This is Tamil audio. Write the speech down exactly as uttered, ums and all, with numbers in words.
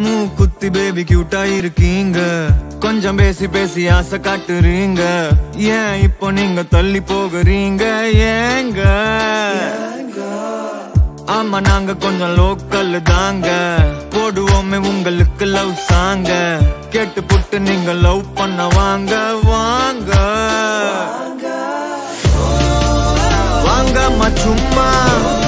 மூக்குத்தி பேபி கியூட்டா இருக்கீங்க, கொஞ்சம் பேசி பேசி ஆசை காட்டுறீங்க. ஏன் இப்போ நீங்க தள்ளி போகிறீங்க ஏங்க? ஆமா நாங்க கொஞ்சம் லோக்கல் தாங்க, போடுவோமே உங்களுக்கு லவ் சாங்க. கேட்டு புட்டு நீங்க லவ் பண்ண வாங்க வாங்க வாங்க சும்மா